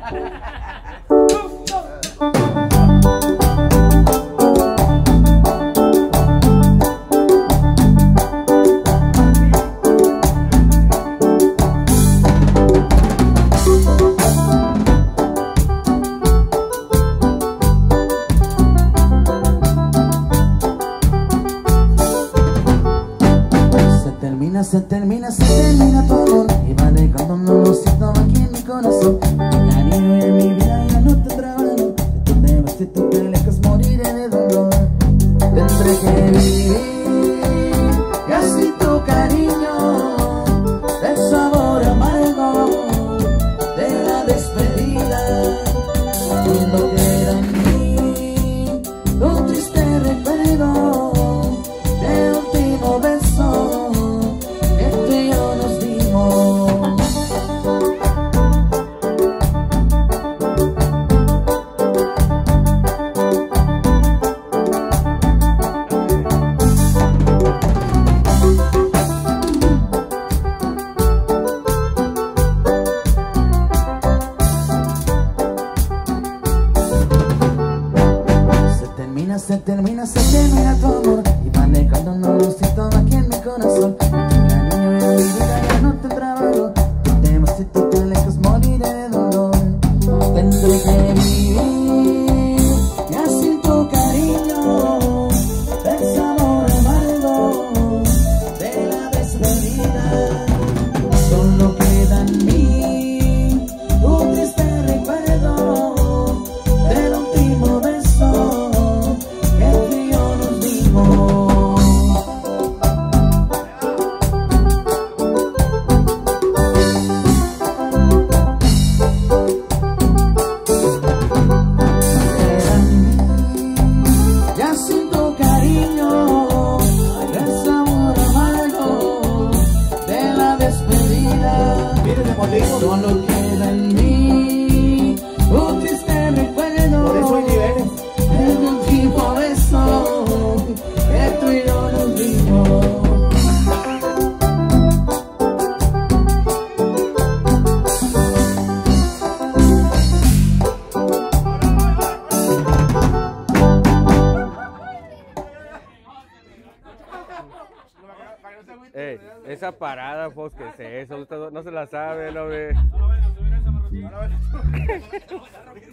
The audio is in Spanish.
Se termina tu amor y va dejando un olorcito aquí en mi corazón. Cariño en mi vida ya no te trabajo. Si tú te vas, si tú te alejas, moriré de dolor. Tendré que vivir y así tu cariño, el sabor amargo de la despedida. Cuando queda en mí un triste recuerdo del último beso. Se termina tu amor y va dejando un olorcito aquí en mi corazón. Cariño en mi vida ya no te trabajo. Si te vas, si tú te alejas, moriré de dolor. Tendré que vivir y así tu cariño, el sabor amargo de la despedida. Solo queda en mí un triste recuerdo del último beso. Solo queda en mí un triste recuerdo. Por eso hay niveles. El último beso que tú y yo nos dimos. Esa parada, pues, ¿qué es eso? Usted no se la sabe, ¿no ve?